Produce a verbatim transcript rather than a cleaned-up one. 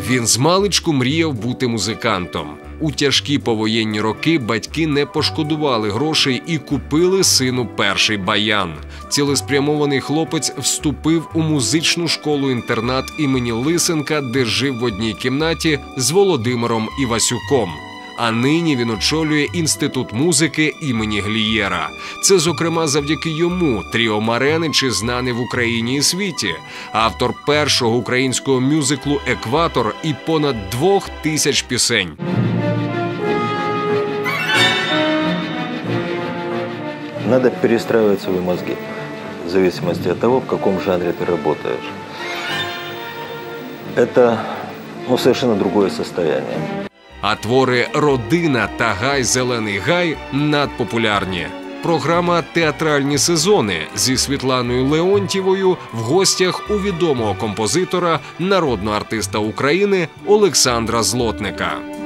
Він змалечку мріяв бути музикантом. У тяжкі повоєнні роки батьки не пошкодували грошей і купили сину перший баян. Цілеспрямований хлопець вступив у музичну школу-інтернат імені Лисенка, де жив в одній кімнаті з Володимиром Івасюком. А нині він очолює Інститут музики імені Глієра. Це, зокрема, завдяки йому Тріо Мареничі знаний в Україні і світі. Автор першого українського мюзиклу «Екватор» і понад двох тисяч пісень. Надо перестраивать свои мозги, в зависимости от того, в каком жанре ты работаешь. Это ну, совершенно другое состояние. А твори «Родина» та «Гай, зелений гай» надпопулярні. Програма «Театральні сезони» зі Світланою Леонтьєвою в гостях у відомого композитора, народного артиста України Олександра Злотника.